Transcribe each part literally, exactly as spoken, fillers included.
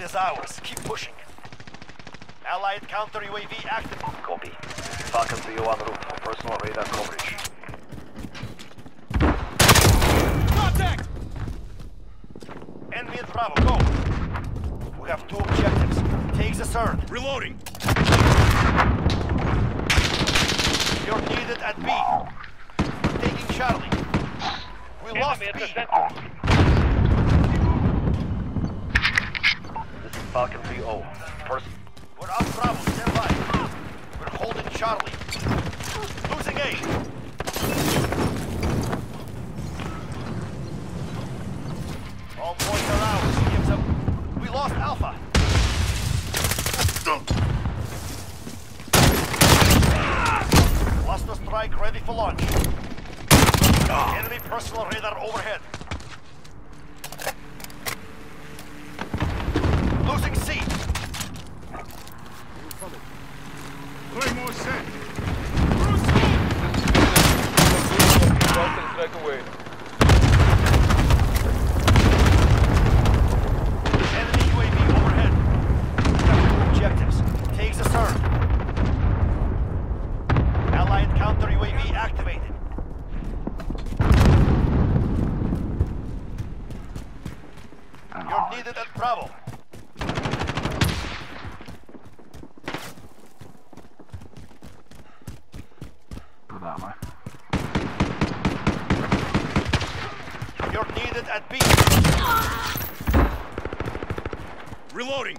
is ours. Keep pushing. Allied counter U A V active. Copy. Falcon three oh en route for personal radar coverage. Contact! Enemy at Bravo, go! We have two objectives. Take the third. Reloading! You're needed at B. Taking Charlie. We lost B. This is Falcon three oh. Person. We're on Bravo, stand by. We're holding Charlie. Losing A. All points are ours. Gives up. We lost Alpha. Cluster strike ready for launch. Enemy personal radar overhead. Losing C. Claymore set! Strike away. Enemy U A V overhead. We have two objectives. Take the third. Allied counter U A V activated. You're needed at Bravo. You're needed at B. Reloading!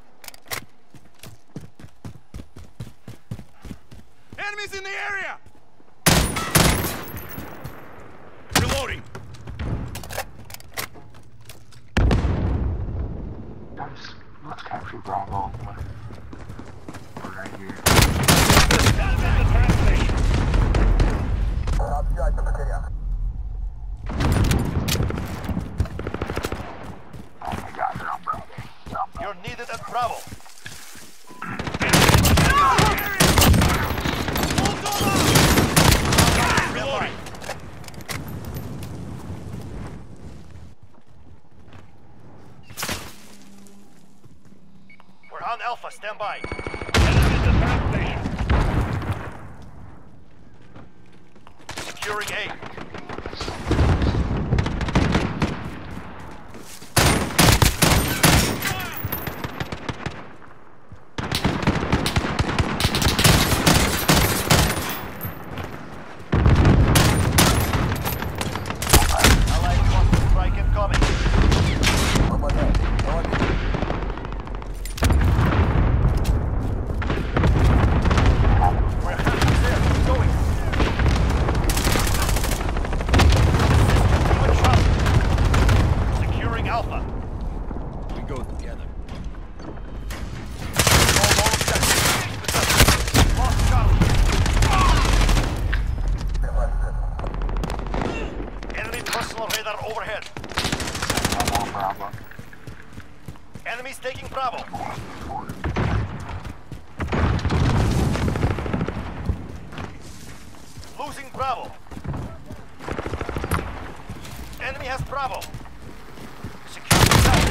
Enemies in the area! Reloading! Guys, let's capture Bravo. We're right here. Oh my God, they're on Bravo. They're on Bravo. You're needed at Bravo. Reloading! We're on Alpha, stand by. Securing A. Allied cluster strike incoming. We're halfway there. Keep going. Securing Alpha. We go together. All objectives. Lost Charlie. Enemy personal radar overhead. I'm on Bravo. Enemies taking Bravo. Losing Bravo. Enemy has Bravo. Secure the south.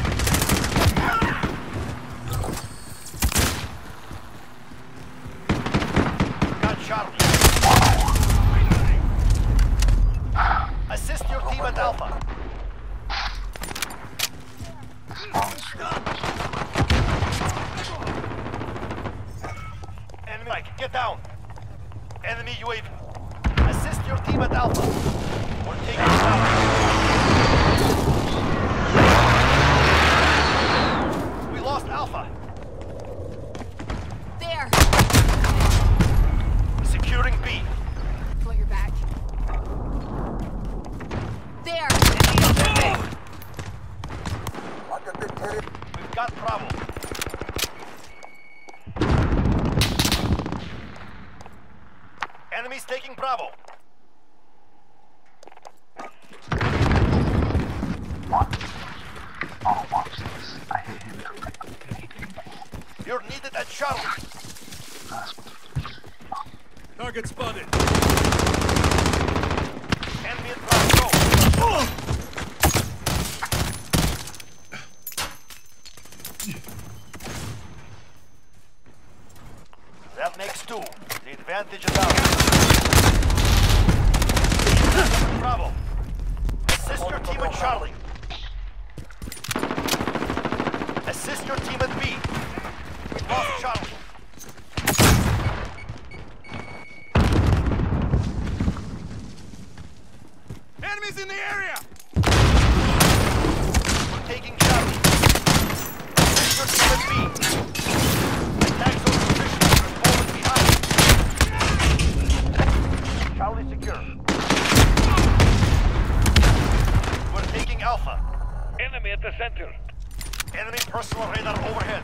Got Charlie. Assist your team at Alpha. Enemy Mike, get down. Enemy U A V. Assist your team at Alpha. We're taking Bravo. We lost Alpha. There! Securing B. Pull your back. There! We've got Bravo. Enemies taking Bravo. Watch. Oh, watch this. I hit him directly. You're needed at Charlie. Target spotted. Enemy at Bravo. Go. two. The advantage is ours. Bravo. Assist your team at Charlie. Assist your team at B. We lost Charlie. Enemies in the area! We're taking Charlie. Assist your team at B. Attack those positions. We're falling behind. Charlie secure. We're taking Alpha. Enemy at the center. Enemy personal radar overhead.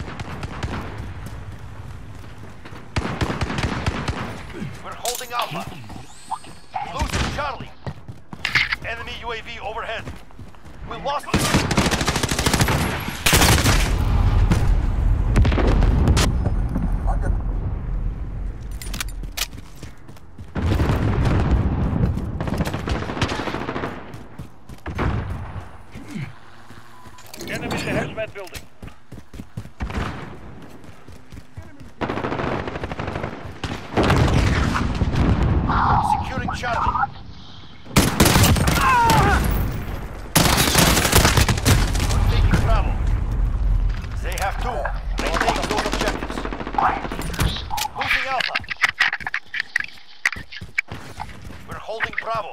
We're holding Alpha. Losing Charlie. Enemy U A V overhead. We lost it. Enemy in the hazmat building. Securing Charlie. We're taking Bravo. They have two. Maintain those objectives. Losing Alpha. We're holding Bravo.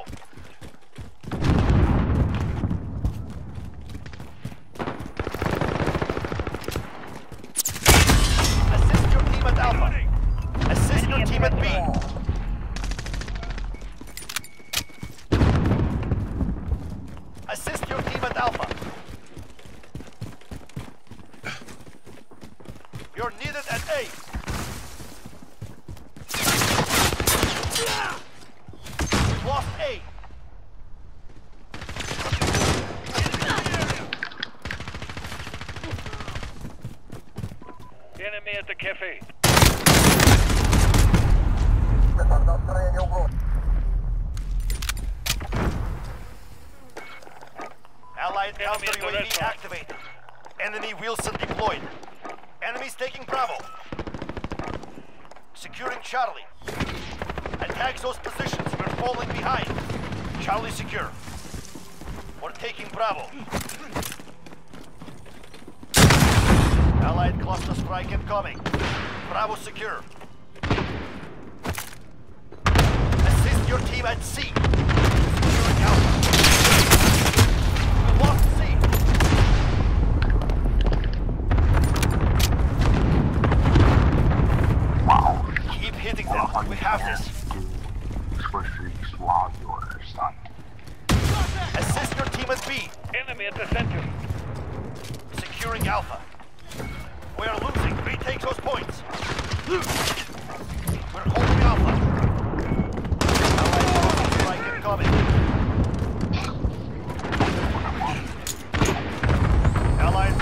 Assist your team at Alpha. Assist your team at B. Assist your team at Alpha. You're needed at A. We've lost A. Enemy at the cafe. Allied Enemy counter at the U A V restaurant. activated. Enemy Wilson deployed. Enemies taking Bravo. Securing Charlie. Attack those positions. We're falling behind. Charlie secure. We're taking Bravo. Allied cluster strike incoming. Bravo secure. Assist your team at C. Securing Alpha. We lost C. Wow. Keep hitting I love how them. you We have can this. do score streaks while you're stunned. Assist your team at B. Enemy at the center. Securing Alpha. We are losing. Retake those points. We're holding Alpha. Allied cluster strike incoming. Allied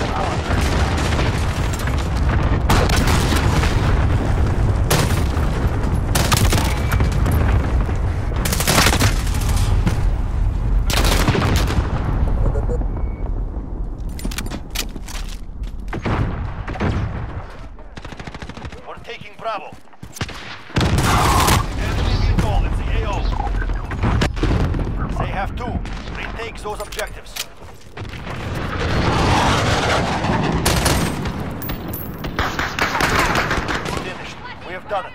We're taking Bravo. Enemy vehicle in the A O. They have two. Retake those objectives. Finished. We have done it.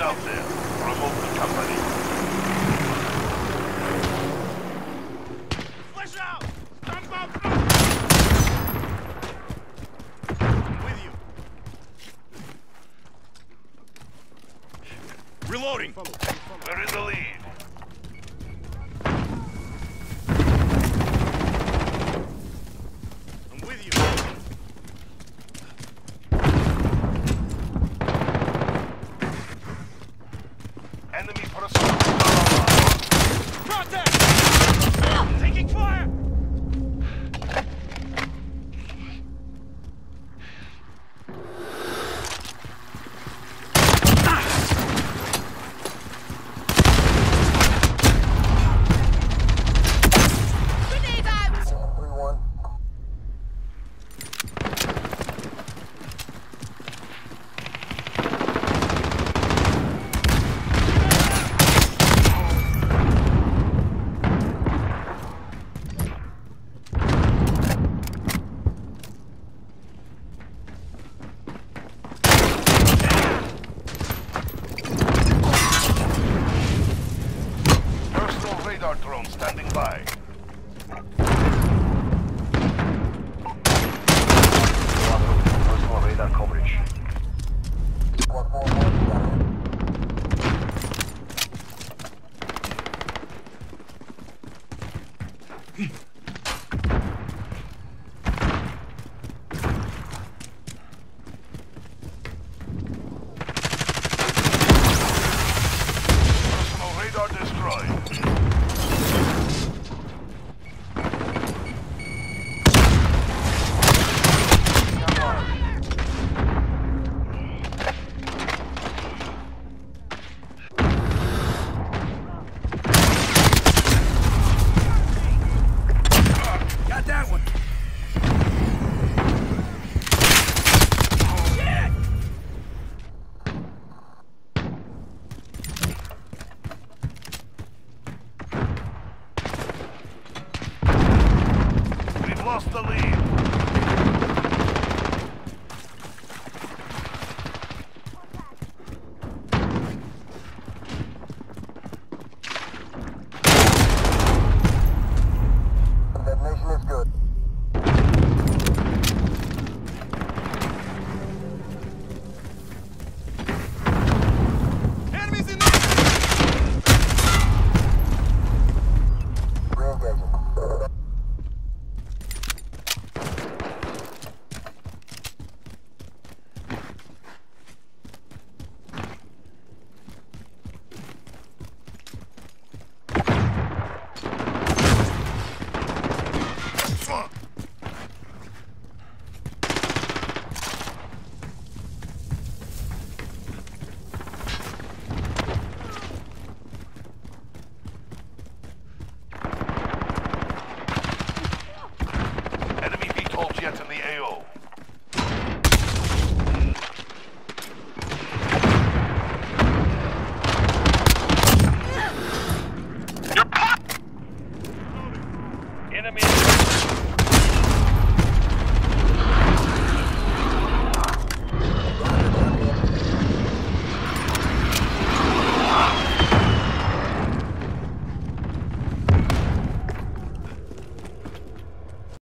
Get out there. Promote the company. Flash out! Jump out! I'm with you. Reloading. We're in the lead. I'm with you. Enemy personnel.